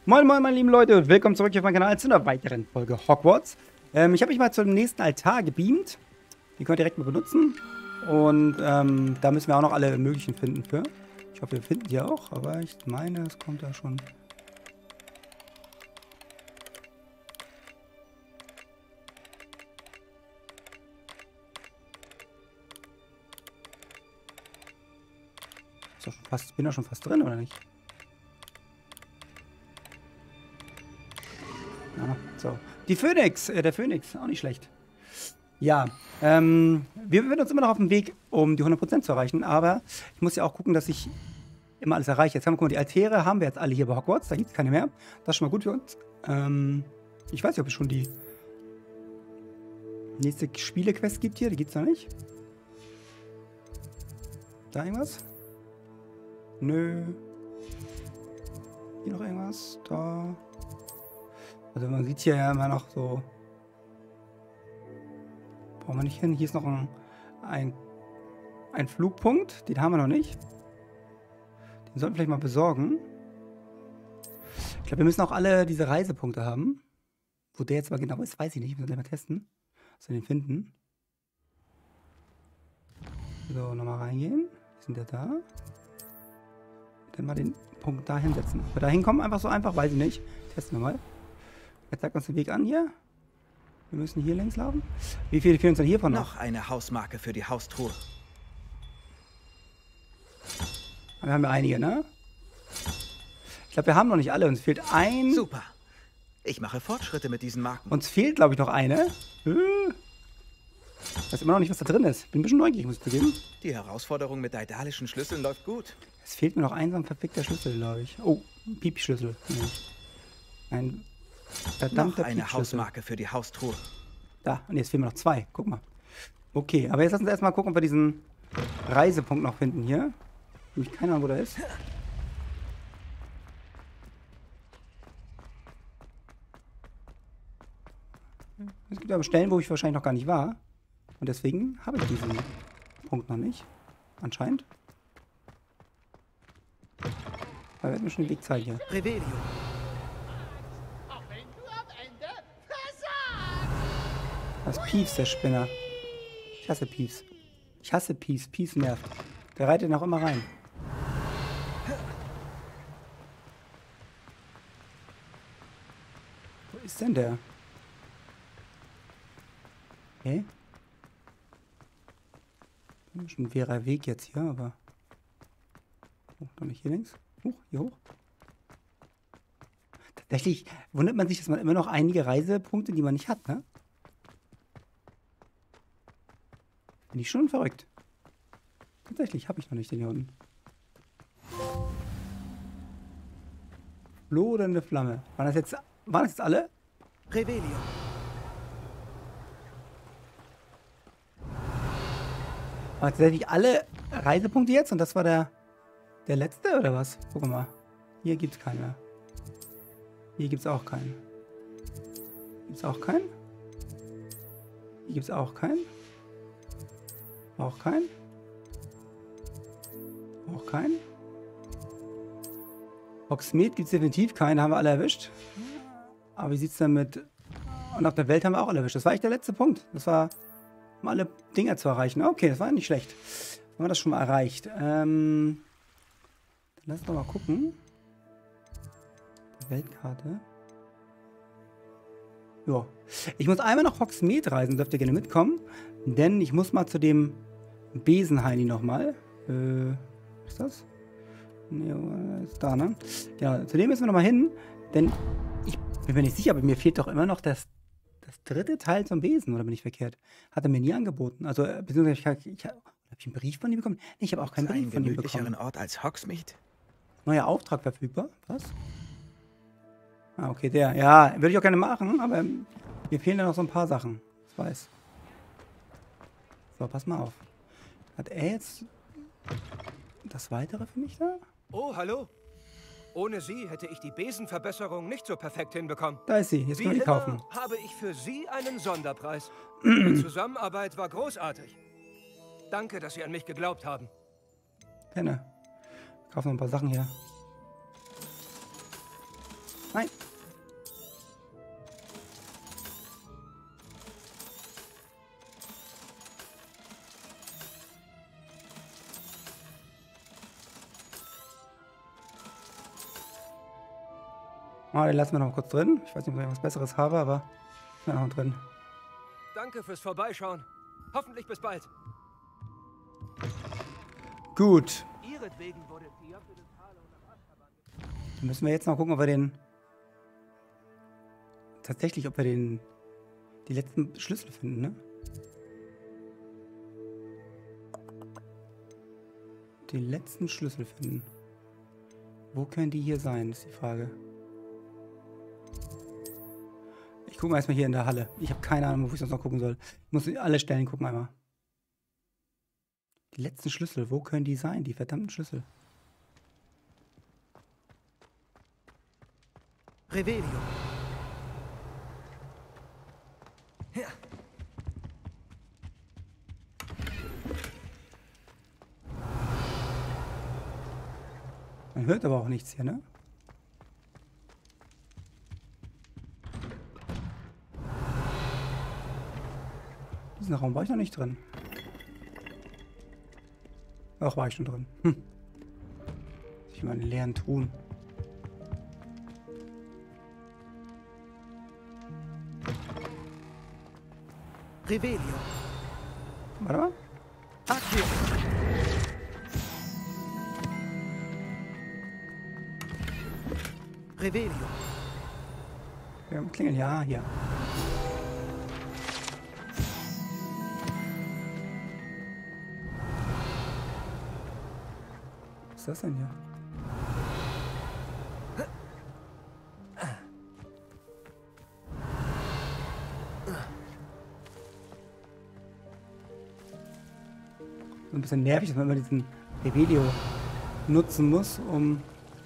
Moin moin meine lieben Leute und willkommen zurück auf meinem Kanal zu einer weiteren Folge Hogwarts. Ich habe mich mal zum nächsten Altar gebeamt. Die könnt ihr direkt mal benutzen. Und da müssen wir auch noch alle möglichen finden für. Ich hoffe, wir finden die auch, aber ich meine, es kommt da schon. Ist doch schon fast, bin doch schon fast drin, oder nicht? Ja, so. Die Phönix, der Phönix, auch nicht schlecht. Ja, wir befinden uns immer noch auf dem Weg, um die 100% zu erreichen, aber ich muss ja auch gucken, dass ich immer alles erreiche. Jetzt haben wir, guck mal, die Altäre haben wir jetzt alle hier bei Hogwarts, da gibt es keine mehr. Das ist schon mal gut für uns. Ich weiß nicht, ob es schon die nächste Spielequest gibt hier, die gibt es noch nicht. Da irgendwas? Nö. Hier noch irgendwas? Da. Also man sieht hier ja immer noch so. Brauchen wir nicht hin. Hier ist noch ein Flugpunkt. Den haben wir noch nicht. Den sollten wir vielleicht mal besorgen. Ich glaube, wir müssen auch alle diese Reisepunkte haben. Wo der jetzt mal genau ist, weiß ich nicht. Wir müssen gleich mal testen. Was wir den finden. So, nochmal reingehen. Sind ja da. Dann mal den Punkt da hinsetzen. Ob wir da hinkommen, einfach so einfach, weiß ich nicht. Testen wir mal. Er zeigt uns den Weg an hier. Wir müssen hier längs laufen. Wie viele fehlen uns denn hiervon noch? Noch eine Hausmarke für die Haustruhe. Wir haben ja einige, ne? Ich glaube, wir haben noch nicht alle. Uns fehlt ein... Super. Ich mache Fortschritte mit diesen Marken. Uns fehlt, glaube ich, noch eine. Ich weiß immer noch nicht, was da drin ist. Bin ein bisschen neugierig, muss ich zugeben. Die Herausforderung mit daedalischen Schlüsseln läuft gut. Es fehlt mir noch ein so ein verfickter Schlüssel, glaube ich. Oh, Piepschlüssel. Ein verdammter Noch eine Piepschlüssel. Hausmarke für die Haustruhe. Da, und jetzt fehlen mir noch zwei. Guck mal. Okay, aber jetzt lass uns erstmal gucken, ob wir diesen Reisepunkt noch finden hier. Nämlich keine Ahnung, wo der ist. Es gibt aber Stellen, wo ich wahrscheinlich noch gar nicht war. Und deswegen habe ich diesen Punkt noch nicht. Anscheinend. Aber wir werden mir schon den Weg zeigen hier. Revelio. Das ist Peeves, der Spinner. Ich hasse Peeves. Ich hasse Peeves. Peeves nervt. Der reitet noch immer rein. Wo ist denn der? Okay. Schon ein fairer Weg jetzt hier, aber... Oh, doch nicht hier links. Hier hoch. Tatsächlich wundert man sich, dass man immer noch einige Reisepunkte, die man nicht hat, ne? Bin ich schon verrückt. Tatsächlich habe ich noch nicht den hier unten. Lodernde Flamme. Waren das jetzt alle? Revelio. Waren tatsächlich alle Reisepunkte jetzt? Und das war der letzte, oder was? Guck mal. Hier gibt es keinen mehr. Hier gibt es auch keinen. Gibt es auch keinen? Hier gibt es auch keinen. Auch keinen. Auch keinen. Hogsmeade gibt es definitiv keinen, haben wir alle erwischt. Aber wie sieht es denn mit... Und auf der Welt haben wir auch alle erwischt. Das war echt der letzte Punkt. Das war, um alle Dinger zu erreichen. Okay, das war nicht schlecht. Haben wir das schon mal erreicht. Dann lass uns doch mal gucken. Die Weltkarte. Ja. Ich muss einmal nach Hogsmeade reisen, dürft ihr gerne mitkommen. Denn ich muss mal zu dem Besenheini nochmal. Ist das? Nee, ist da, ne? Ja, zu dem müssen wir nochmal hin. Denn ich bin mir nicht sicher, aber mir fehlt doch immer noch das dritte Teil zum Besen, oder bin ich verkehrt? Hat er mir nie angeboten. Also, beziehungsweise, habe ich einen Brief von ihm bekommen? Nee, ich habe auch keinen Brief von ihm bekommen. Gemütlicheren Ort als Hogsmeade? Neuer Auftrag verfügbar? Was? Ah, okay, der. Ja, würde ich auch gerne machen, aber mir fehlen da noch so ein paar Sachen. Ich weiß. So, pass mal auf. Hat er jetzt das Weitere für mich da? Oh, hallo. Ohne Sie hätte ich die Besenverbesserung nicht so perfekt hinbekommen. Da ist sie. Jetzt können wir die kaufen. Habe ich für Sie einen Sonderpreis. Die Zusammenarbeit war großartig. Danke, dass Sie an mich geglaubt haben. Gerne. Kaufen noch ein paar Sachen hier. Nein. Ah, den lassen wir noch kurz drin. Ich weiß nicht, ob ich was Besseres habe, aber ist noch drin. Danke fürs Vorbeischauen. Hoffentlich bis bald. Gut. Ihretwegen wurde Diablo des Harlow nach Azkaban. Dann müssen wir jetzt noch gucken, ob wir den... Tatsächlich, ob wir den... die letzten Schlüssel finden, ne? Die letzten Schlüssel finden. Wo können die hier sein, ist die Frage. Ich gucke mal erstmal hier in der Halle. Ich habe keine Ahnung, wo ich sonst noch gucken soll. Ich muss alle Stellen gucken einmal. Die letzten Schlüssel, wo können die sein? Die verdammten Schlüssel. Revelio. Ja. Man hört aber auch nichts hier, ne? Diesen Raum war ich noch nicht drin. Ach, war ich schon drin. Ich meine leeren Truhen. Revelio. Warte mal. Accio. Revelio. Wir haben Klingeln. Ja, hier. Was ist das denn hier? So ein bisschen nervig, dass man immer diesen Revelio nutzen muss, um...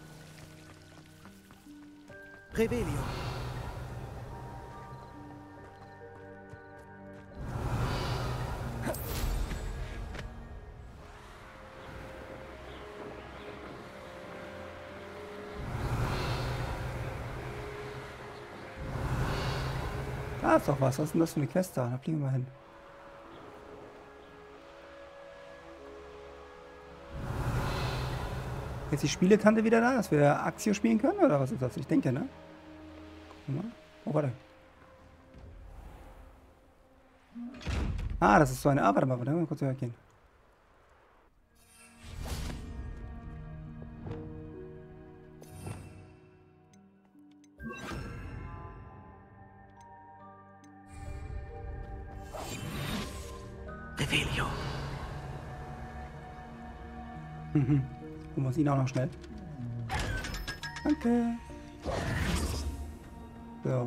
Revelio. Da ist doch was. Was ist denn das für eine Quest da? Da fliegen wir mal hin. Jetzt die Spieletante wieder da, dass wir Accio spielen können? Oder was ist das? Ich denke, ne? Guck mal. Oh, warte. Ah, das ist so eine... Ah, warte mal, mal kurz übergehen. Revelio. Holen wir uns ihn auch noch schnell. Danke. So.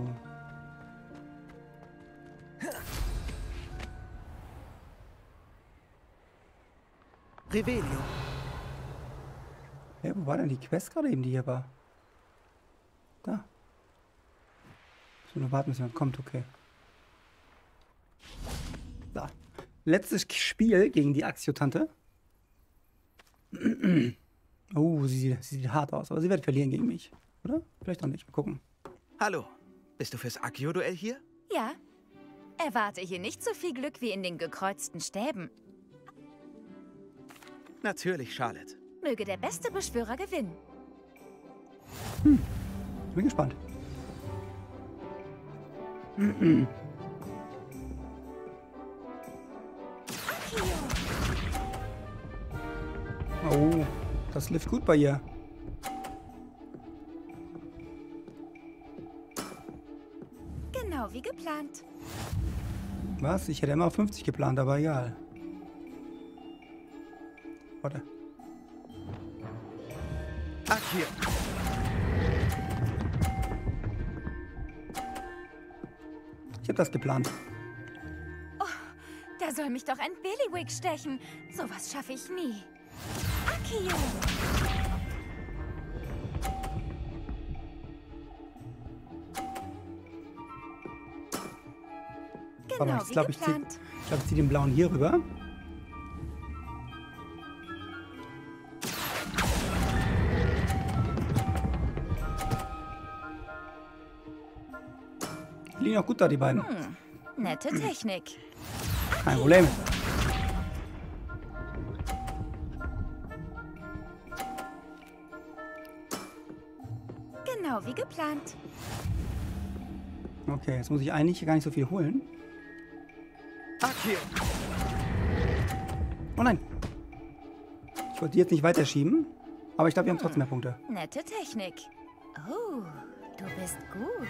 Revelio. Hey, wo war denn die Quest gerade eben, die hier war? Da. So, nur warten, bis jemand kommt, okay. So. Letztes Spiel gegen die Accio-Tante. Oh, sie sieht hart aus, aber sie wird verlieren gegen mich. Oder? Vielleicht auch nicht. Mal gucken. Hallo. Bist du fürs Accio-Duell hier? Ja. Erwarte hier nicht so viel Glück wie in den gekreuzten Stäben. Natürlich, Charlotte. Möge der beste Beschwörer gewinnen. Ich bin gespannt. Oh, das lief gut bei ihr. Genau wie geplant. Was? Ich hätte immer auf 50 geplant, aber egal. Warte. Accio. Ich habe das geplant. Da soll mich doch ein Bailiwick stechen. Sowas schaffe ich nie. Accio! Warte mal, Genau ich wie glaube, ich geplant. zieh den blauen hier rüber. Die liegen auch gut da, die beiden. Nette Technik. Kein Problem. Genau wie geplant. Okay, jetzt muss ich eigentlich gar nicht so viel holen. Akio! Oh nein! Ich wollte die jetzt nicht weiterschieben, aber ich glaube, wir haben trotzdem mehr Punkte. Nette Technik. Oh, du bist gut.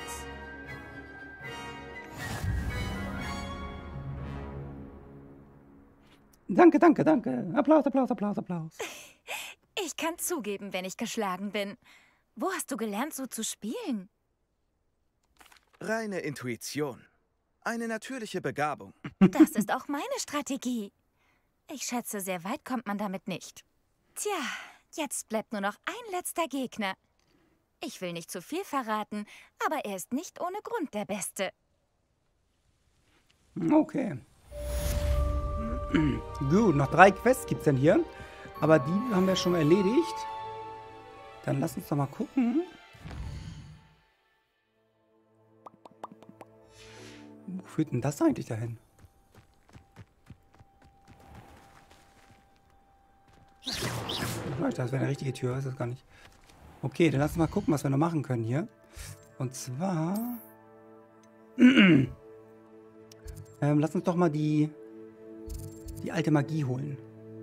Danke, danke, danke. Applaus, Applaus, Applaus, Applaus. Ich kann zugeben, wenn ich geschlagen bin. Wo hast du gelernt, so zu spielen? Reine Intuition. Eine natürliche Begabung. Das ist auch meine Strategie. Ich schätze, sehr weit kommt man damit nicht. Tja, jetzt bleibt nur noch ein letzter Gegner. Ich will nicht zu viel verraten, aber er ist nicht ohne Grund der Beste. Okay. Gut, noch 3 Quests gibt es denn hier. Aber die haben wir schon erledigt. Dann lass uns doch mal gucken. Wo führt denn das eigentlich dahin? Ich weiß, das wäre eine richtige Tür, ist das gar nicht. Okay, dann lass uns mal gucken, was wir noch machen können hier. Und zwar... lass uns doch mal die alte Magie holen.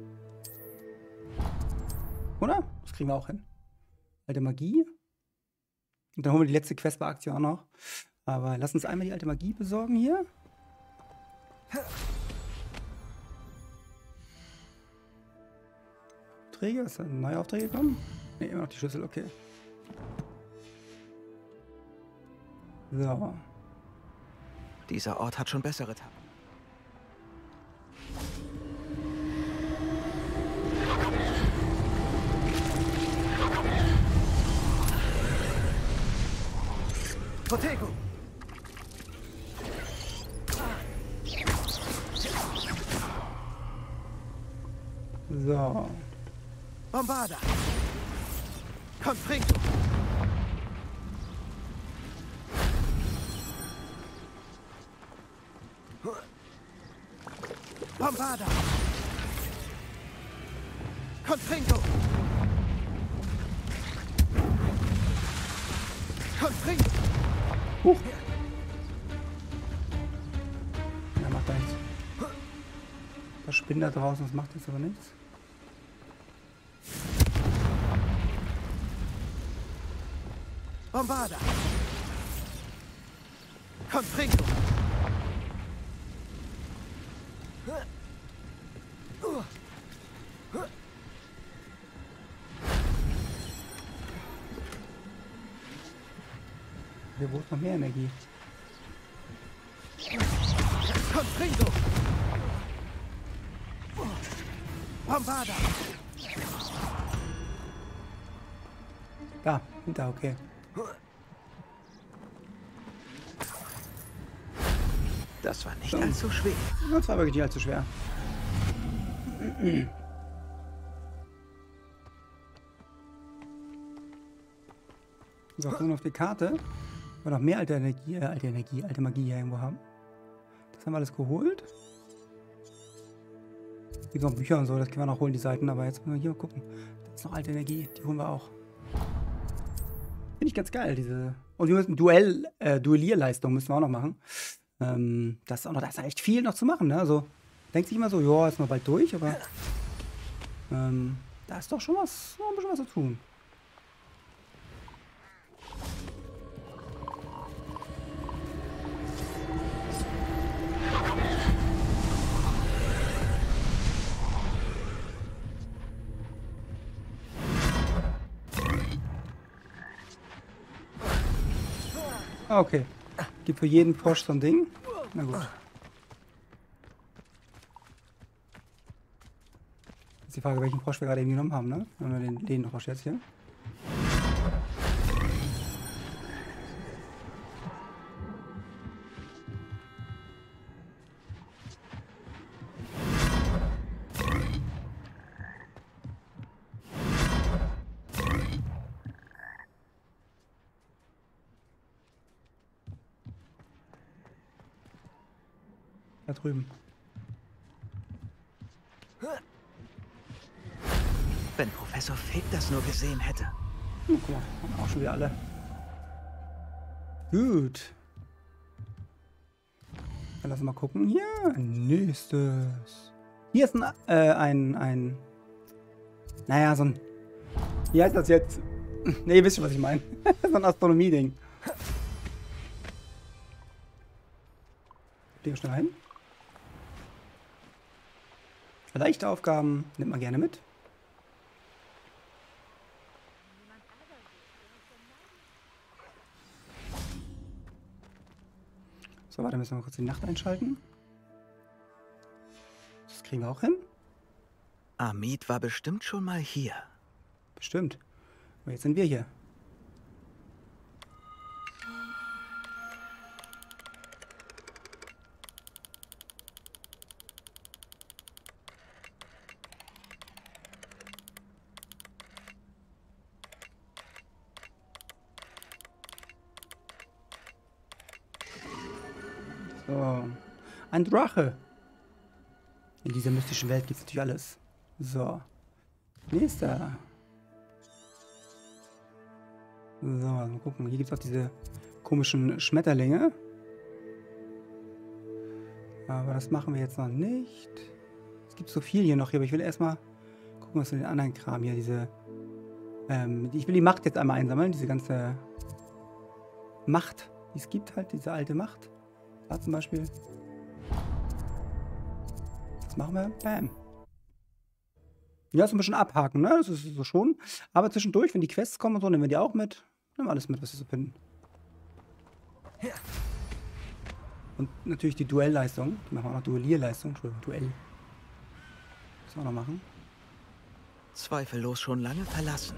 Oder? Das kriegen wir auch hin. Alte Magie. Und dann holen wir die letzte Quest bei Aktion auch noch. Aber lass uns einmal die alte Magie besorgen hier. Aufträge? Ist da neue Aufträge gekommen? Ne, immer noch die Schlüssel, okay. So. Dieser Ort hat schon bessere Tage. Protego! So. Bombarda! Confringo! Bombarda! Confringo! Confringo! Huch! Ja, macht da nichts. Das spinnt da draußen, das macht jetzt aber nichts. Bombarda! Confringo! Hier, wo ist noch mehr Energie? Confringo! Bombarda! Da, hinter, okay. Das war nicht allzu schwer. Das war wirklich nicht allzu schwer. So, gucken wir auf die Karte. Ob wir noch mehr alte Magie hier irgendwo haben. Das haben wir alles geholt. Hier sind noch Bücher und so, das können wir noch holen, die Seiten. Aber jetzt müssen wir hier mal gucken. Das ist noch alte Energie, die holen wir auch. Finde ich ganz geil, diese... Und wir müssen Duellierleistung müssen wir auch noch machen. Das ist auch noch, da ist echt viel noch zu machen, ne? Also, denkt sich immer so, ja, ist noch bald durch, aber da ist doch schon was, noch ein bisschen was zu tun. Okay. Gibt für jeden Frosch so ein Ding. Na gut. Ist die Frage, welchen Frosch wir gerade eben genommen haben, ne? Wenn wir den Frosch jetzt hier. Da drüben. Wenn Professor Fig das nur gesehen hätte. Guck mal, haben auch schon wieder alle. Gut. Dann lass mal gucken. Hier, nächstes. Hier ist naja, so ein... Wie heißt das jetzt? Ne, ihr wisst schon, was ich meine. So ein Astronomie-Ding. Legen wir schnell ein. Leichte Aufgaben nimmt man gerne mit. So, warte, müssen wir mal kurz die Nacht einschalten. Das kriegen wir auch hin. Amit war bestimmt schon mal hier. Bestimmt. Aber jetzt sind wir hier. So. Ein Drache. In dieser mystischen Welt gibt es natürlich alles. So. Nächster. So, mal gucken. Hier gibt es auch diese komischen Schmetterlinge. Aber das machen wir jetzt noch nicht. Es gibt so viel hier noch, aber ich will erstmal gucken, was für den anderen Kram hier, diese... ich will die Macht jetzt einmal einsammeln, diese ganze Macht, die es gibt halt, diese alte Macht. Da zum Beispiel. Das machen wir. Bam. Ja, so ein bisschen abhaken, ne? Das ist so schon. Aber zwischendurch, wenn die Quests kommen und so, nehmen wir die auch mit. Nehmen wir alles mit, was wir so finden. Und natürlich die Duellleistung. Die machen wir auch noch Duellierleistung. Entschuldigung, Duell. Das wir auch noch machen. Zweifellos schon lange verlassen.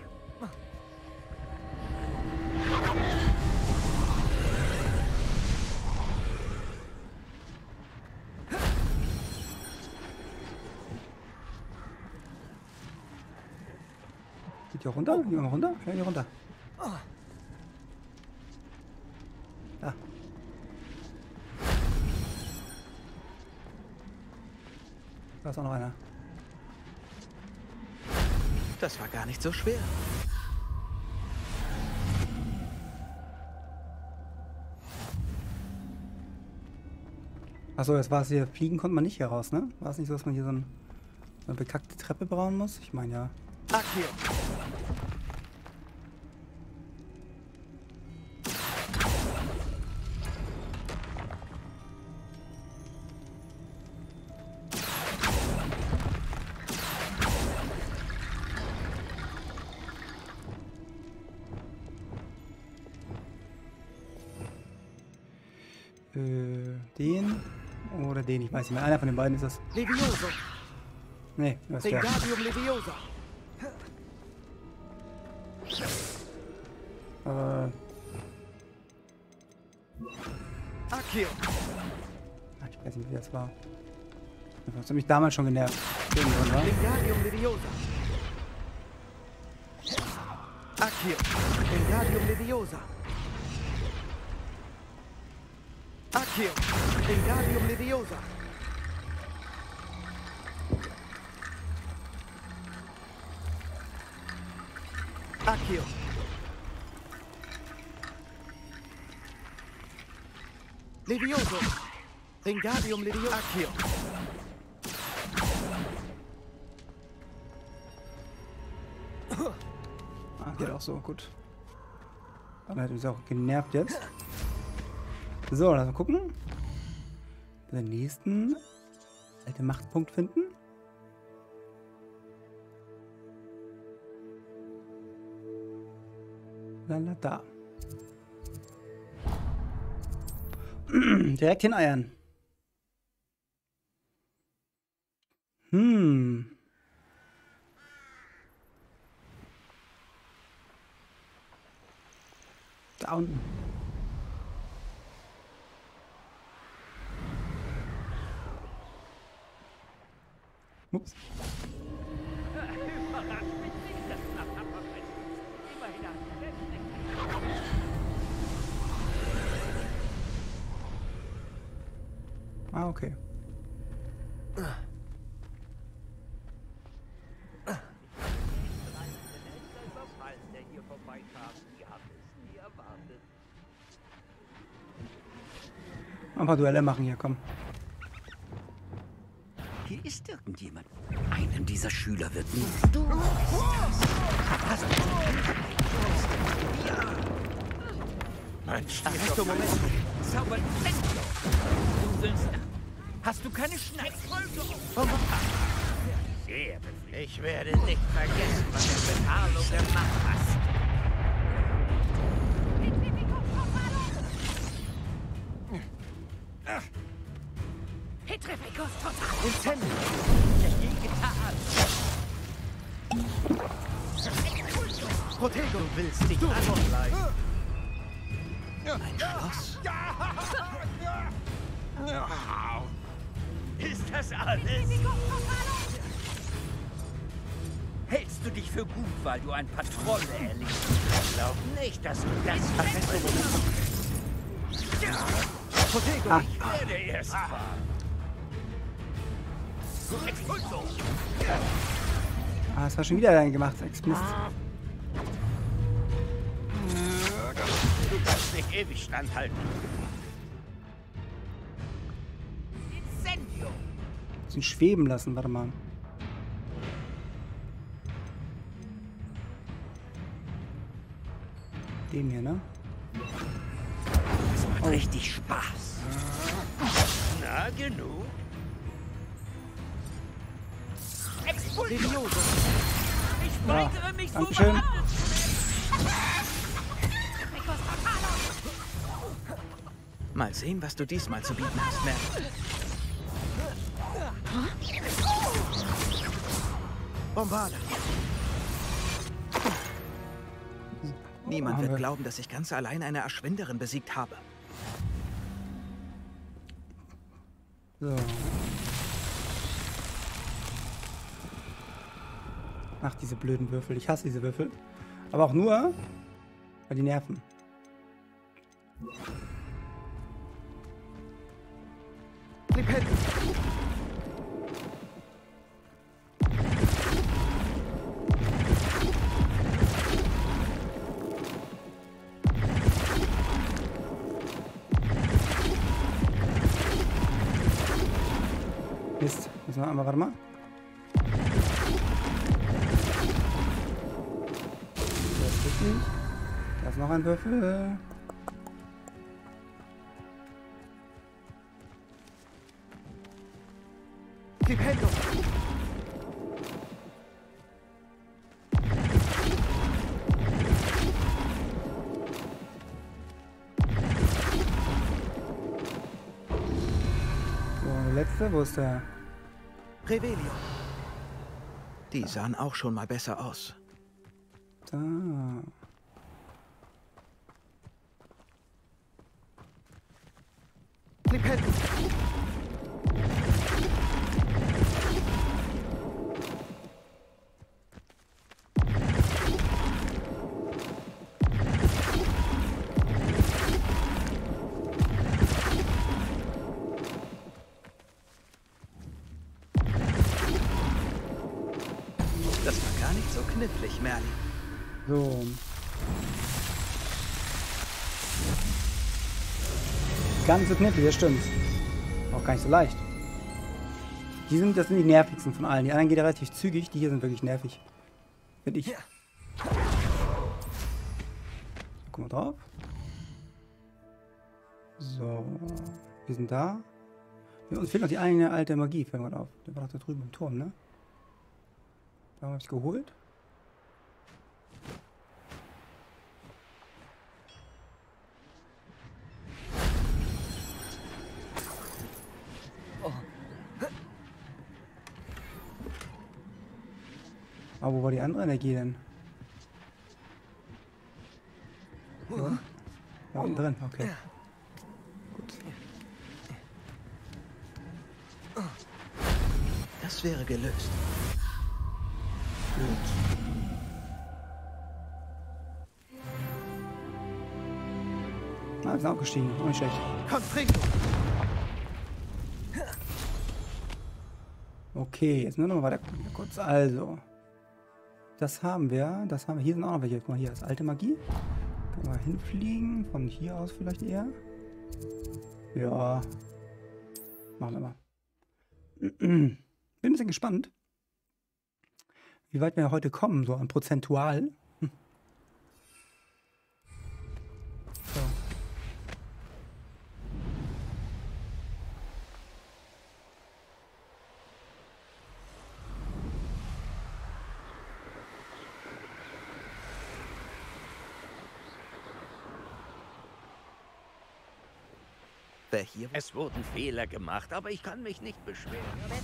Geht die auch runter? Gehen wir mal runter? Ja, hier runter. Da. Da ist auch noch einer. Das war gar nicht so schwer. Achso, jetzt war es hier. Fliegen konnte man nicht hier raus, ne? War es nicht so, dass man hier so eine bekackte Treppe bauen muss? Ich meine ja. Akio. Den oder den, ich weiß nicht mehr. Einer von den beiden ist das. Levioso. Nee, das ist der. Wingardium Leviosa. Akio. Ich weiß nicht, wie das war. Das hat mich damals schon genervt. Irgendwann, wa? Wingardium Leviosa. Akio. Wingardium Leviosa. Akio. Wingardium Leviosa. Akio. Levioso. Wingardium Leviosa. Akio. Ah, geht auch so, gut. Dann hat uns auch genervt jetzt. So, lass mal gucken. Den nächsten alte Machtpunkt finden. Lala, da. Direkt hineiern. Da unten. Ups. Ah, okay. Ein paar Duelle machen hier, komm. Hier ist irgendjemand. Einem dieser Schüler wird nie. Du bist das. Mein Arresto momento. Zauber Incendio. Du willst... Hast du keine Schneid? Sehr befriedigend. Ich werde nicht vergessen, was du mit Harlow gemacht hast. Petrificus total. Incendio. Protego. Du willst dich anschleichen. Ein Schloss? Ist das alles? Hältst du dich für gut, weil du ein paar Trolle erlegst? Ich glaube nicht, dass du das Protego. Ah, Ich werde erst fahren. Expulso! das war schon wieder dein gemachtes Ex-Mist. Du kannst nicht ewig standhalten. Incendio! Ihn schweben lassen, warte mal. Den hier, ne? Das macht richtig Spaß. Na, genug. Expulso! Levioso. Ich Ja, weigere mich so Dankeschön. behandelt. Mal sehen, was du diesmal zu bieten hast, Merlin. Bombarda. Niemand wird glauben, dass ich ganz allein eine Erschwinderin besiegt habe. So. Ach, diese blöden Würfel. Ich hasse diese Würfel. Aber auch nur, weil die nerven. Flipendo. Mist. Müssen wir einmal, warte mal. Das ist nicht. Da ist noch ein Würfel. Flipendo. So, der letzte. Wo ist der? Revelio. Die sahen auch schon mal besser aus. Da. Flipendo. Das war gar nicht so knifflig, Merlin. So. Gar nicht so knifflig, das stimmt. Auch gar nicht so leicht. Das sind die nervigsten von allen. Die anderen gehen relativ zügig, die hier sind wirklich nervig. Finde ich. Guck mal drauf. So. Wir sind da. Ja, uns fehlt noch die eine alte Magie, fällt mir auf. Der war doch da drüben im Turm, ne? Da habe ich geholt. Aber wo war die andere Energie denn? Ja. Da unten drin, okay. Gut. Das wäre gelöst. Ah, wir sind auch gestiegen, auch nicht schlecht. Confringo. Okay, jetzt nur noch mal weiter gucken. Kurz, also. Das haben wir. Hier sind auch noch welche. Guck mal, hier ist alte Magie. Können wir hinfliegen. Von hier aus vielleicht eher. Ja. Machen wir mal. Bin ein bisschen gespannt, wie weit wir heute kommen, so an prozentual. So. Wer hier? Es wurden Fehler gemacht, aber ich kann mich nicht beschweren.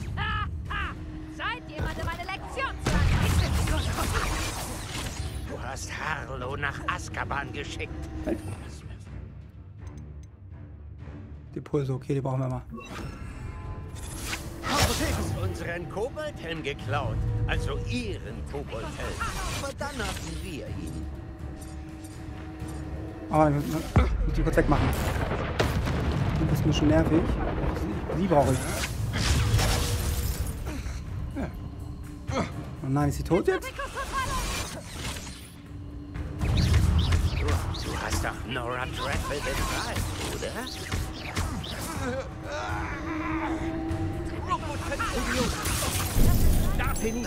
Seid jemand meine Lektion zu erreichen? Du hast Harlow nach Azkaban geschickt. Halt. Die Pulse, okay, die brauchen wir mal. Du hast unseren Koboldhelm geklaut. Also ihren Koboldhelm. Aber dann hatten wir ihn. Oh, ich muss die kurz wegmachen. Das ist mir schon nervig. Sie brauche ich. Ja. Oh nein, ist sie tot jetzt? Du hast doch Nora Dreadful befreit, oder? Da, Penny!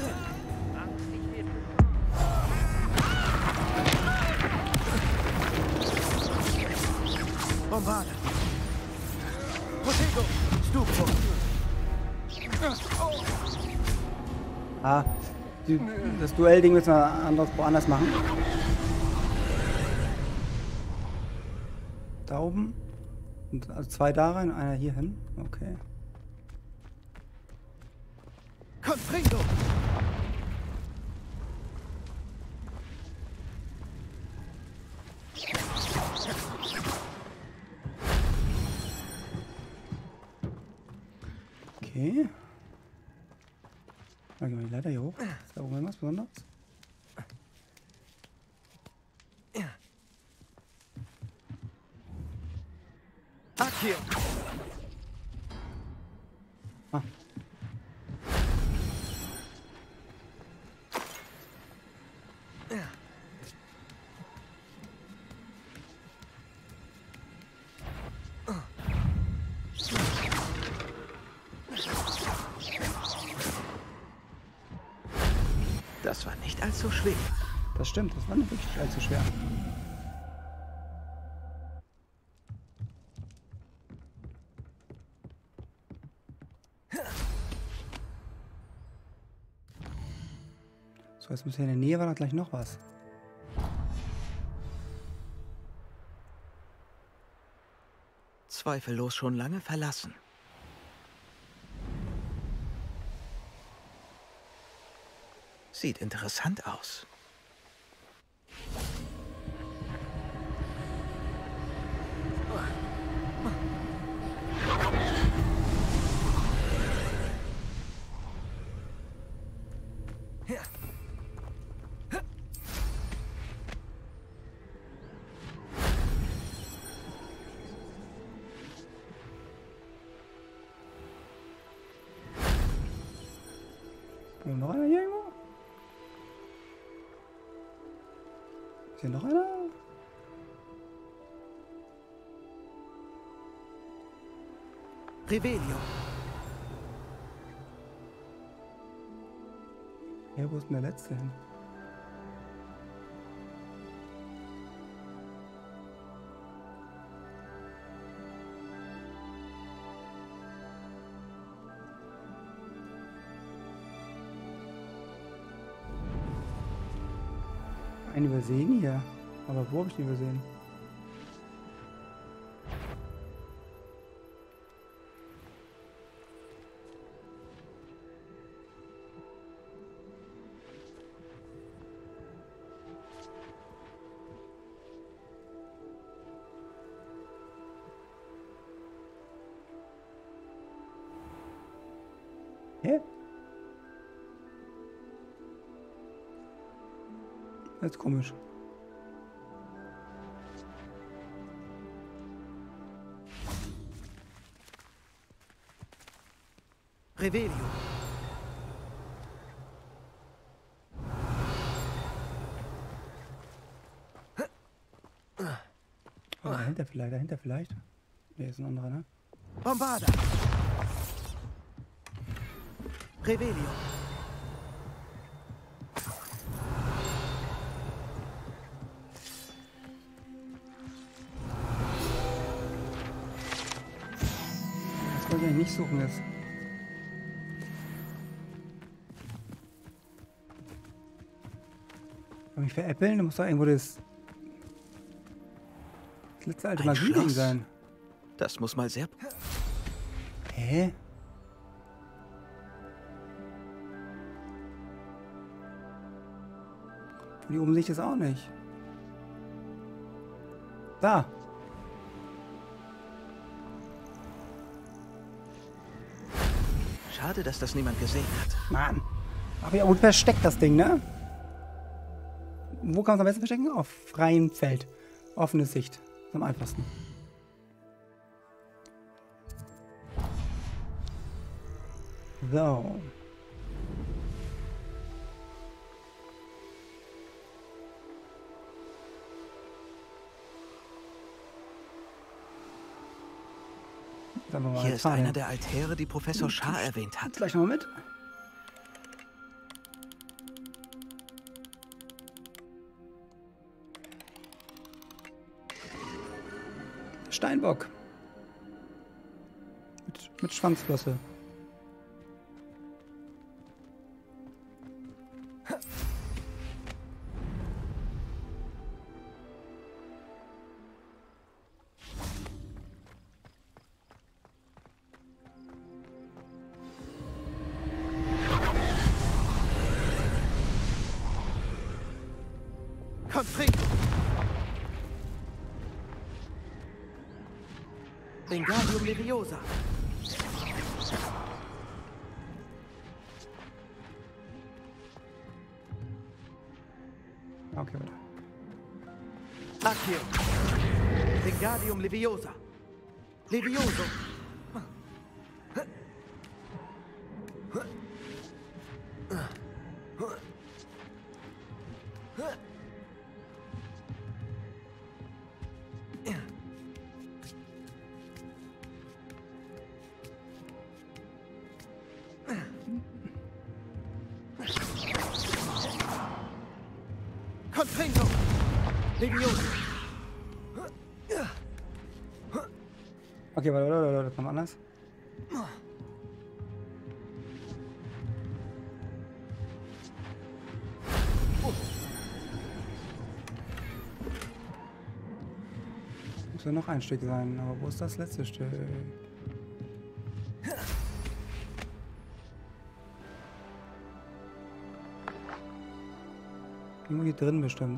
Bombarde! Protego! Stupro! Ah, das Duellding müssen wir woanders machen. Da oben. Und also 2 da rein, einer hier hin. Okay. Confringo! Okay. Dann gehen wir die Leiter hier hoch. Ist da oben irgendwas Besonderes? Akio! Ah. Das war nicht allzu schwer. Das stimmt, das war nicht wirklich allzu schwer. So, jetzt muss hier in der Nähe war da gleich noch was. Zweifellos schon lange verlassen. Sieht interessant aus. Und noch einer hier irgendwo? Ist hier noch einer? Revelio. Ja, wo ist denn der letzte hin? Einen übersehen hier. Aber wo habe ich den übersehen? Hä? Das ist komisch. Revelio. Oh, dahinter vielleicht. Ne, ist ein anderer, ne? Bombarda. Revelio. Das wollte ich nicht suchen jetzt. Kann mich veräppeln? Da muss doch irgendwo das letzte alte Ein Magie-Ding Schloss. sein. Das muss mal sehr... Hä? Und die oben sehe ich das auch nicht. Da. Schade, dass das niemand gesehen hat. Mann. Aber ja gut versteckt das Ding, ne? Wo kann man es am besten verstecken? Auf freiem Feld. Offene Sicht. Ist am einfachsten. So. Dann machen wir Hier mal ist Zahlen. einer der Altäre, die Professor Shah erwähnt hat. Gleich nochmal mit. Steinbock. Mit Schwanzflosse. Confringo. Wingardium Leviosa. Okay, weiter. Accio. Wingardium Leviosa. Levioso. Confringo. Levioso. Okay, warte, das kommt anders. Muss ja noch ein Stück sein, aber wo ist das letzte Stück? Irgendwo hier drin bestimmt.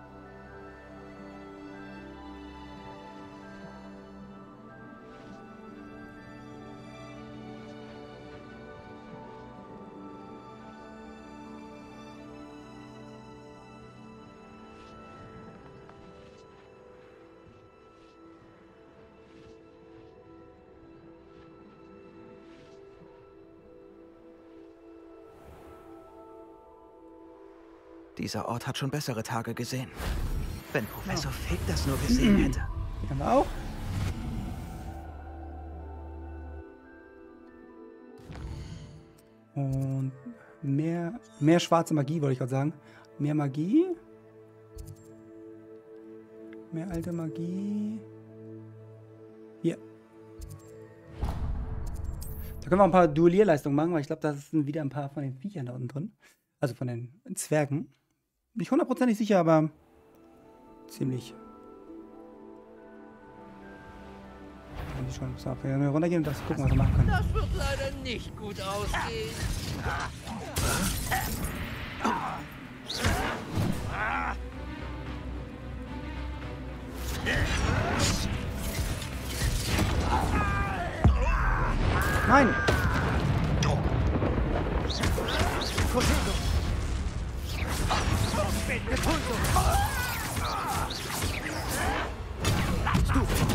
Dieser Ort hat schon bessere Tage gesehen. Wenn Professor Fig das nur gesehen hätte. Haben wir auch? Und mehr schwarze Magie, wollte ich gerade sagen. Mehr Magie. Mehr alte Magie. Hier. Da können wir auch ein paar Duellierleistungen machen, weil ich glaube, da sind wieder ein paar von den Viechern da unten drin. Also von den Zwergen. Nicht hundertprozentig sicher, aber ziemlich. Wenn die schon so, wenn wir runtergehen und das gucken, was wir machen können. Das wird leider nicht gut ausgehen. Nein! Cosendo. Repulso. Stufo.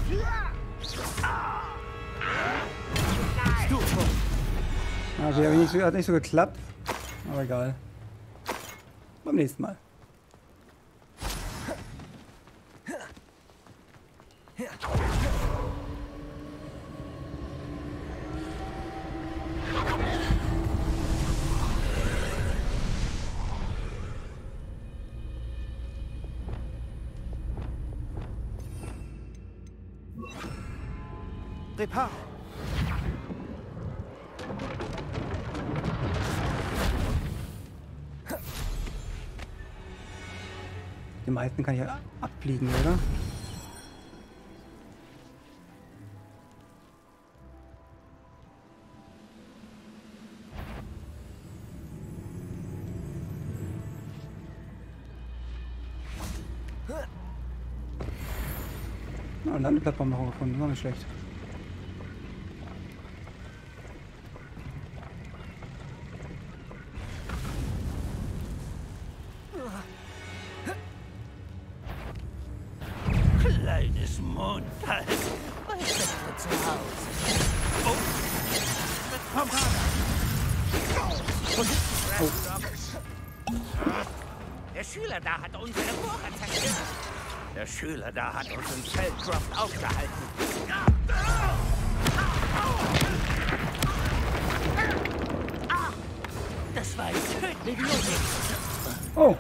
Stufo. Okay, hat nicht so geklappt. Aber egal. Beim nächsten Mal. Reparo. Die meisten kann ich ja abfliegen, oder? Na, eine Landeplattform noch gefunden, ist auch nicht schlecht. Kleines Mondkalb. Was ist denn zu Hause? Oh! Mit Pompada! Der Schüler da hat unsere Bohrer zerstört. Der Schüler da hat uns im Feldcroft aufgehalten. Das war ein tödlicher Logik. Oh!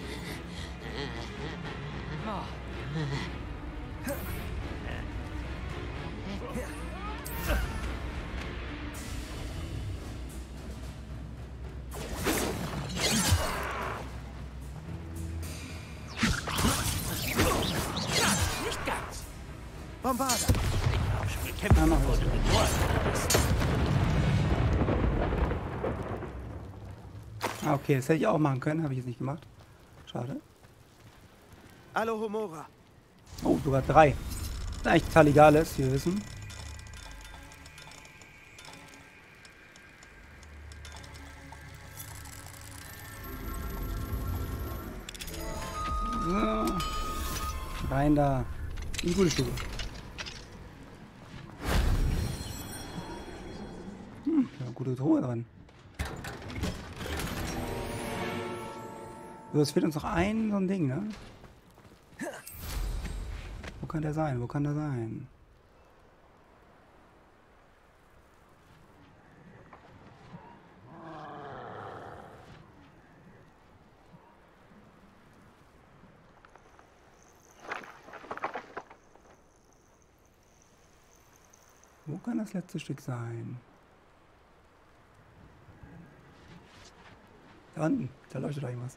Nicht ganz. Bombarder. Wir Ja, kämpfen mach vor das. dem Ah, okay, das hätte ich auch machen können, habe ich jetzt nicht gemacht. Schade. Hallo Homora. Oh, sogar 3. Das ist eigentlich total egal ist, wir wissen. So. Rein da. Eine gute Stube. Da eine gute Truhe dran. So, es fehlt uns noch ein so ein Ding, ne? Wo kann der sein? Wo kann der sein? Wo kann das letzte Stück sein? Da unten, da leuchtet doch irgendwas.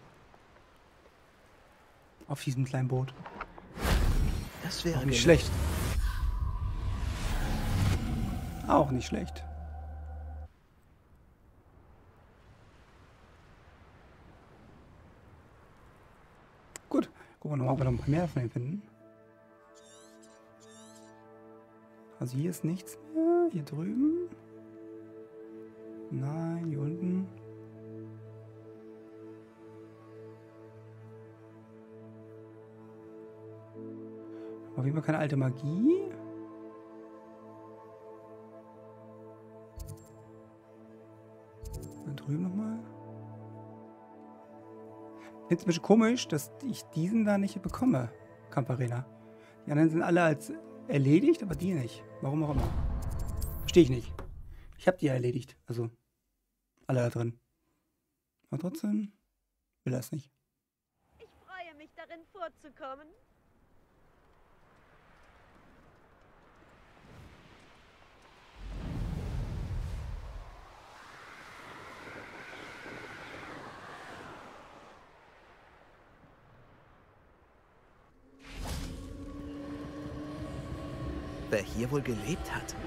Auf diesem kleinen Boot. Das wäre Auch nicht gelungen. schlecht. Auch nicht schlecht. Gut, gucken wir nochmal, ob wir noch ein paar mehr von denen finden. Also hier ist nichts mehr. Hier drüben. Nein, hier unten. Auf jeden Fall keine alte Magie. Da drüben nochmal. Ich finde es ein bisschen komisch, dass ich diesen da nicht bekomme. Camparena. Die anderen sind alle als erledigt, aber die nicht. Warum auch immer. Verstehe ich nicht. Ich habe die ja erledigt. Also alle da drin. Aber trotzdem will er es nicht. Ich freue mich, darin vorzukommen. Wer hier wohl gelebt hat?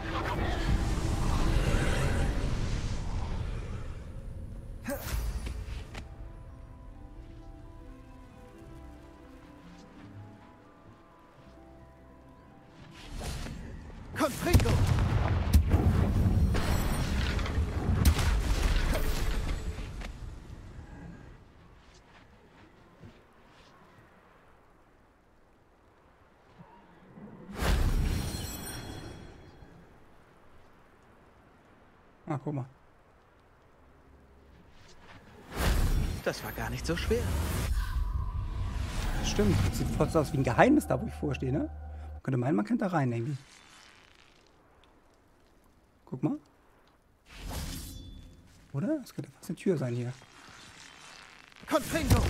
Confringo! Ah, guck mal. Das war gar nicht so schwer. Das stimmt. Das sieht fast aus wie ein Geheimnis da, wo ich vorstehe, ne? Man könnte meinen, man könnte da rein, irgendwie. Guck mal. Oder? Das könnte fast eine Tür sein hier. Confringo!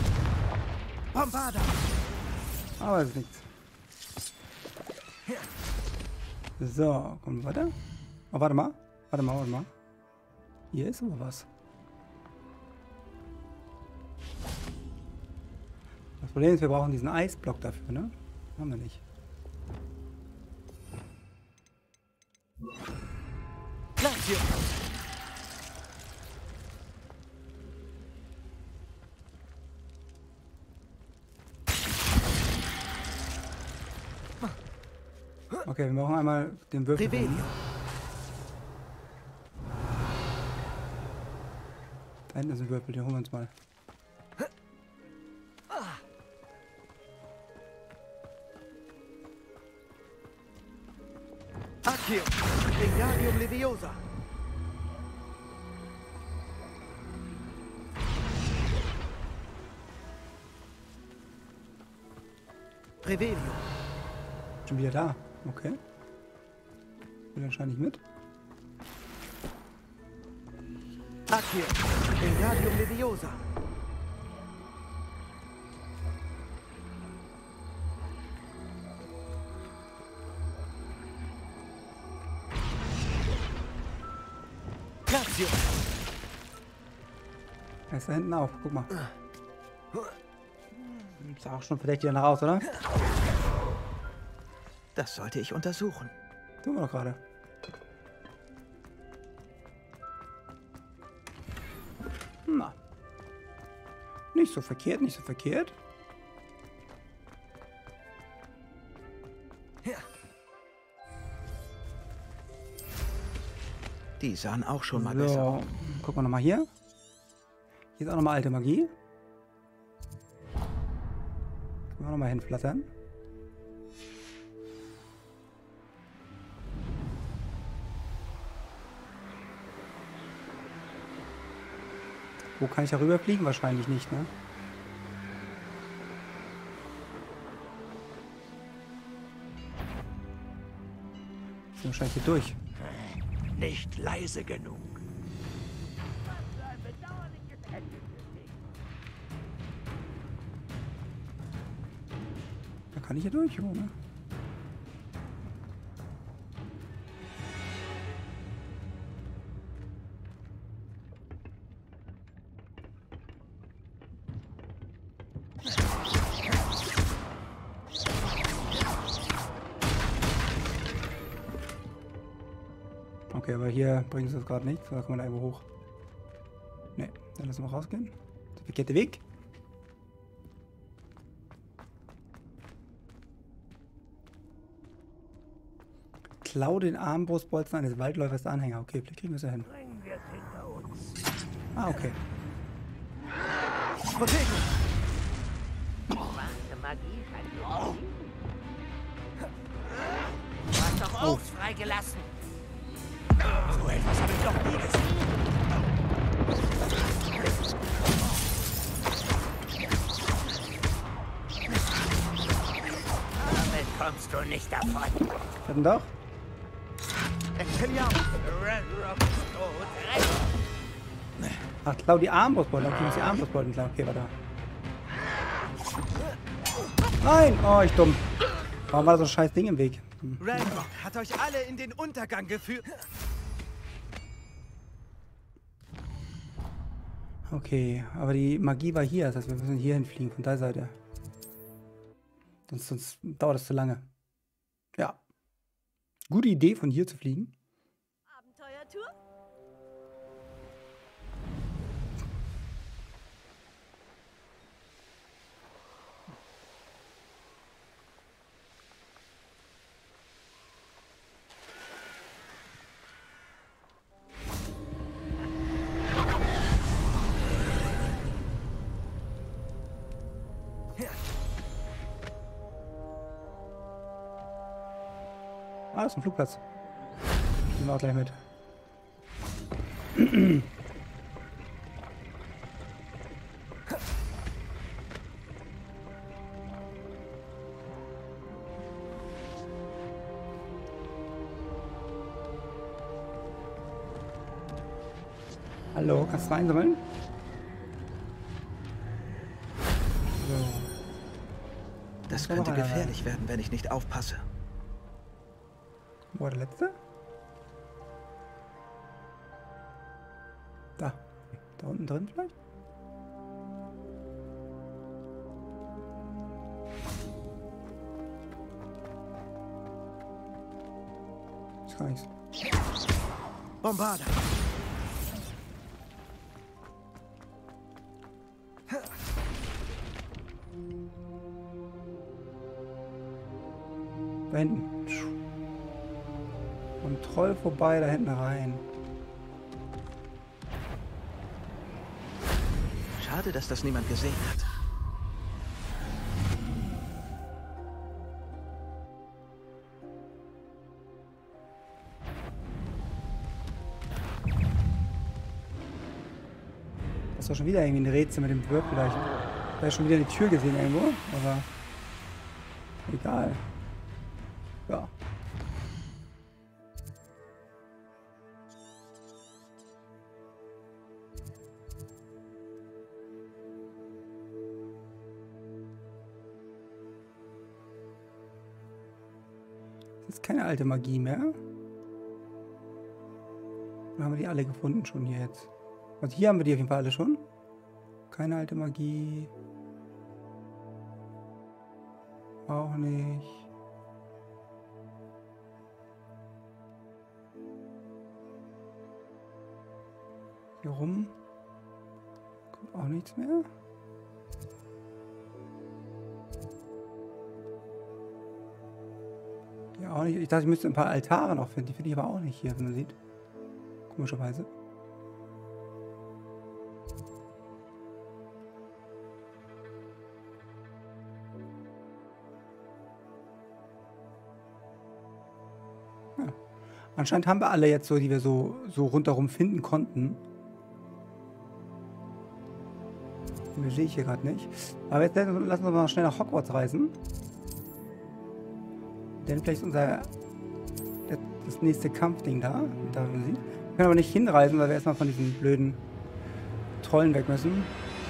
Bombarder! Aber es ist nichts. So, kommen wir weiter. Oh, warte mal. Warte mal. Hier ist aber was. Das Problem ist, wir brauchen diesen Eisblock dafür, ne? Haben wir nicht. Glacio! Okay, wir brauchen einmal den Würfel. Revelio. Da hinten ist ein Würfel, den holen wir uns mal. Accio! Wingardium Leviosa! Revelio! Schon wieder da. Okay. Will anscheinend nicht mit. Accio! Wingardium Leviosa! Glacio! Er ist da hinten auf. Guck mal. Sah auch schon verdächtig danach aus, oder? Das sollte ich untersuchen. Tun wir doch gerade. Na. Nicht so verkehrt, nicht so verkehrt. Die sahen auch schon mal besser aus. Gucken wir nochmal hier. Hier ist auch nochmal alte Magie. Können wir nochmal hinflattern. Wo kann ich da rüberfliegen? Wahrscheinlich nicht, ne? Ich bin wahrscheinlich hier durch. Nicht leise genug. Da kann ich hier durch, oder? Okay, aber hier bringt es das gerade nichts. Da kommen wir da irgendwo hoch. Ne, dann lassen wir rausgehen. Der verkehrte Weg. Klau den Armbrustbolzen eines Waldläufers der Anhänger. Okay, vielleicht kriegen wir es ja hin. Bringen wir es hinter uns. Ah, okay. Protego! Schwarze Magie scheint zu liegen. Du hast doch Obst freigelassen. So etwas habe ich doch nie gesehen. Damit kommst du nicht davon. Dann doch. Expelliarmus! Red Rock ist tot. Ach, klau die Armbrustbolzen. Okay, ich muss die Armbrustbolzen klauen. Okay, warte. Nein! Oh, ich dumm. Warum war da so ein scheiß Ding im Weg? Ranrock hat euch alle in den Untergang geführt. Okay, aber die Magie war hier. Das heißt, wir müssen hier hinfliegen, von der Seite. Sonst dauert das zu lange. Ja. Gute Idee, von hier zu fliegen. Abenteuertour? Ah, das ist ein Flugplatz. Nehmen wir auch gleich mit. Hallo, kannst du mal einsammeln? So. Das könnte gefährlich werden, wenn ich nicht aufpasse. Wo war der letzte? Da. Da unten drin vielleicht? Ist gar nichts. Bombarder. Da hinten. Am Troll vorbei, da hinten rein. Schade, dass das niemand gesehen hat. Das ist doch schon wieder irgendwie ein Rätsel mit dem Wirt vielleicht. Da ist schon wieder eine Tür gesehen irgendwo, aber egal. Ja. Das ist keine alte Magie mehr. Dann haben wir die alle gefunden schon hier jetzt. Also hier haben wir die auf jeden Fall alle schon. Keine alte Magie. Auch nicht. Hier rum. Kommt auch nichts mehr. Ja, auch nicht. Ich dachte, ich müsste ein paar Altare noch finden. Die finde ich aber auch nicht hier, wie man sieht. Komischerweise. Ja. Anscheinend haben wir alle jetzt so, die wir so rundherum finden konnten. Die sehe ich hier gerade nicht. Aber jetzt lassen wir mal schnell nach Hogwarts reisen. Denn vielleicht ist das nächste Kampfding da. Da man sieht. Wir können aber nicht hinreisen, weil wir erstmal von diesen blöden Trollen weg müssen.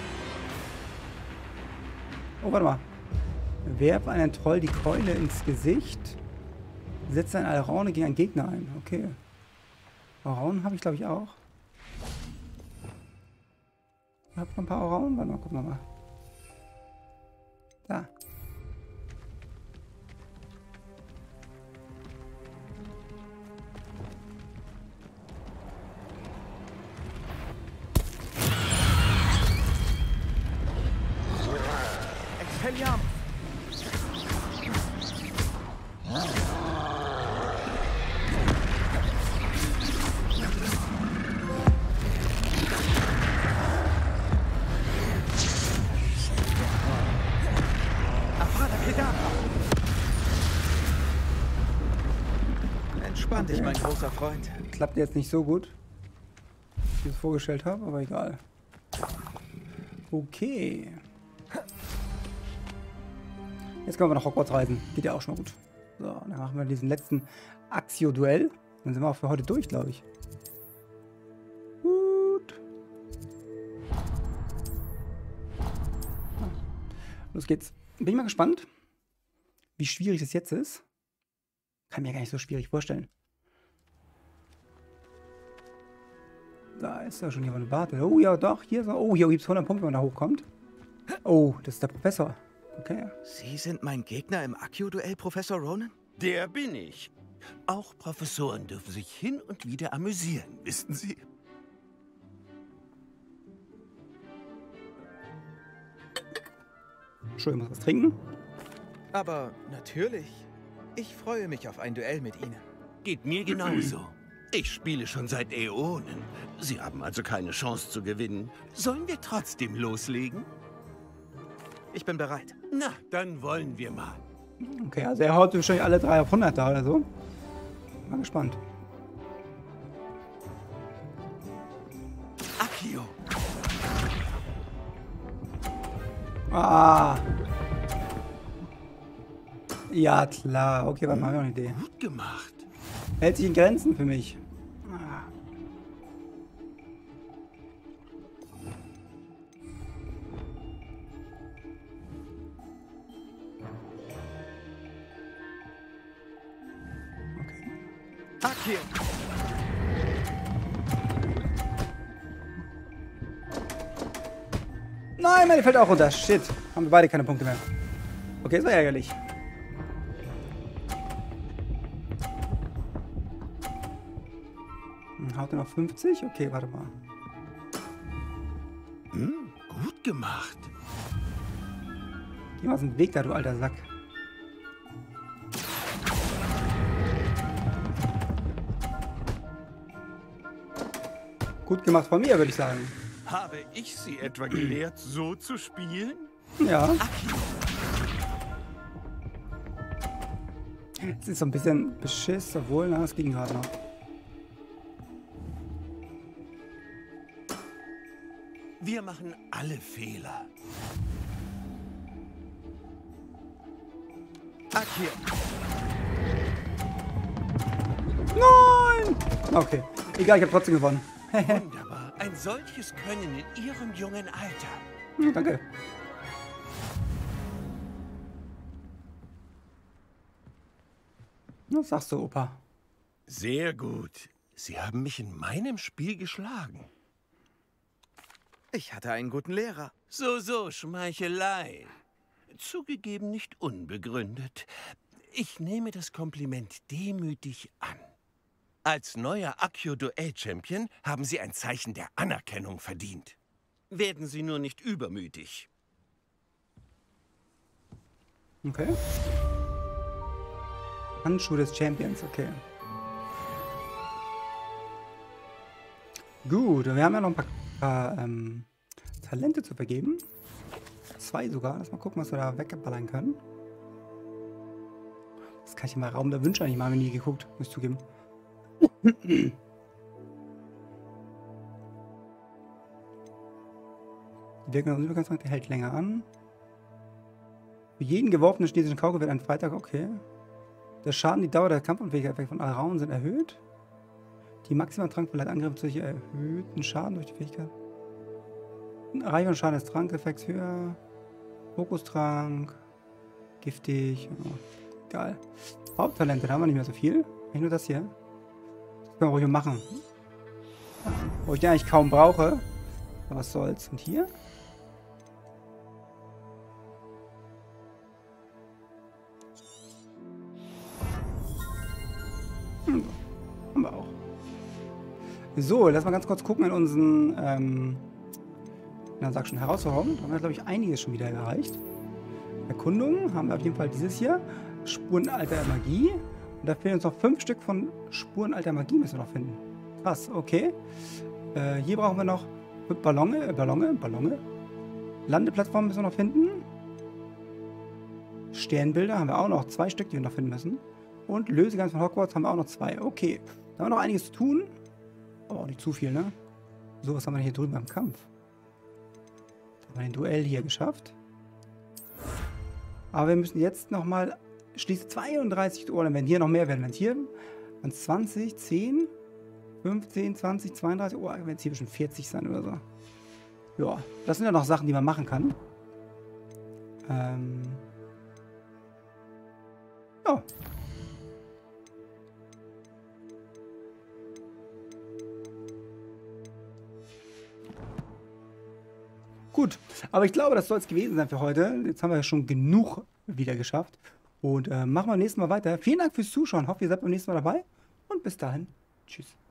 Oh, warte mal. Werf einen Troll die Keule ins Gesicht. Setze eine Alraune gegen einen Gegner ein. Okay. Alraunen habe ich, glaube ich, auch. Ich habe noch ein paar Alraunen. Warte mal, gucken wir mal. Da. Expelliarmus. Entspann dich, mein großer Freund. Klappt jetzt nicht so gut, wie ich es vorgestellt habe, aber egal. Okay. Jetzt können wir nach Hogwarts reisen. Geht ja auch schon mal gut. So, dann machen wir diesen letzten Accio-Duell. Dann sind wir auch für heute durch, glaube ich. Gut. Los geht's. Bin ich mal gespannt, wie schwierig das jetzt ist. Kann mir gar nicht so schwierig vorstellen. Da ist ja schon jemand im Bart. Oh ja, doch, hier ist er. Oh, hier gibt es 100 Punkte, wenn man da hochkommt. Oh, das ist der Professor. Okay. Sie sind mein Gegner im Accio-Duell, Professor Ronen? Der bin ich. Auch Professoren dürfen sich hin und wieder amüsieren, wissen Sie? Entschuldigung, ich muss was trinken. Aber natürlich. Ich freue mich auf ein Duell mit Ihnen. Geht mir genauso. Ich spiele schon seit Äonen. Sie haben also keine Chance zu gewinnen. Sollen wir trotzdem loslegen? Ich bin bereit. Na, dann wollen wir mal. Okay, also er haut wahrscheinlich alle 3 auf 100 da oder so. Mal gespannt. Accio. Ah. Ja, klar. Okay, warte mal, habe ich noch eine Idee. Gut gemacht. Hält sich in Grenzen für mich. Ah. Okay. Akio! Nein, meine fällt auch runter. Shit. Haben wir beide keine Punkte mehr. Okay, ist ja ärgerlich. Haut er noch 50? Okay, warte mal. Gut gemacht. Geh mal aus dem Weg da, du alter Sack. Gut gemacht von mir, würde ich sagen. Habe ich Sie etwa gelehrt, so zu spielen? Ja. Es ist so ein bisschen beschiss, obwohl, na, das ging gerade noch. Wir machen alle Fehler. Akio! Nein! Okay. Egal, ich habe trotzdem gewonnen. Wunderbar. Ein solches Können in Ihrem jungen Alter. Danke. Was sagst du, Opa? Sehr gut. Sie haben mich in meinem Spiel geschlagen. Ich hatte einen guten Lehrer. So, Schmeichelei. Zugegeben nicht unbegründet. Ich nehme das Kompliment demütig an. Als neuer Akio-Duell-Champion haben Sie ein Zeichen der Anerkennung verdient. Werden Sie nur nicht übermütig. Okay. Handschuh des Champions, okay. Gut, wir haben ja noch ein paar Talente zu vergeben. 2 sogar. Lass mal gucken, was wir da wegballern können. Das kann ich in meinem Raum der Wünsche eigentlich mal nie geguckt, muss ich zugeben. Die Wirkung der Übergangsrank hält länger an. Für jeden geworfenen chinesischen Kauke wird ein Freitag, okay. Der Schaden, die Dauer der Kampfunfähigkeit von Alraun sind erhöht. Die maximale Trank verleiht Angriffe durch erhöhten Schaden durch die Fähigkeit. Reichweite und Schaden des Trankeffekts höher. Fokustrank. Giftig. Oh, egal. Haupttalente, da haben wir nicht mehr so viel. Eigentlich nur das hier. Das können wir ruhig machen. Wo ich den eigentlich kaum brauche. Aber was soll's. Und hier? Haben wir auch. So, lass mal ganz kurz gucken in unseren, sag schon, Herausforderungen. Da haben wir, glaube ich, einiges schon wieder erreicht. Erkundung haben wir auf jeden Fall dieses hier. Spuren alter Magie. Und da fehlen uns noch 5 Stück von Spuren alter Magie, müssen wir noch finden. Krass, okay. Hier brauchen wir noch Ballone. Landeplattformen müssen wir noch finden. Sternbilder haben wir auch noch 2 Stück, die wir noch finden müssen. Und Lösegeist von Hogwarts haben wir auch noch 2. Okay, da haben wir noch einiges zu tun. Aber auch nicht zu viel, ne? So, was haben wir denn hier drüben beim Kampf? Da haben wir den Duell hier geschafft. Aber wir müssen jetzt nochmal schließlich 32 Ohren, wenn hier noch mehr werden. Wenn es hier an 20, 10, 15, 20, 32 Uhr, wenn es hier zwischen 40 sein oder so. Ja, das sind ja noch Sachen, die man machen kann. Ja. Gut, aber ich glaube, das soll es gewesen sein für heute. Jetzt haben wir ja schon genug wieder geschafft. Und machen wir beim nächsten Mal weiter. Vielen Dank fürs Zuschauen. Hoffe, ihr seid beim nächsten Mal dabei. Und bis dahin. Tschüss.